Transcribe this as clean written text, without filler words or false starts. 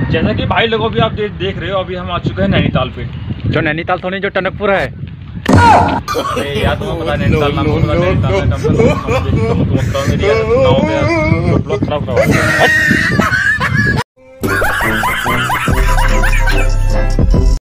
जैसा कि भाई लोगों भी आप देख रहे हो, अभी हम आ चुके हैं नैनीताल पे। जो नैनीताल थोड़ी, जो टनकपुर है। यार तुम्हें पता है नैनीताल नाम होता है, नैनीताल में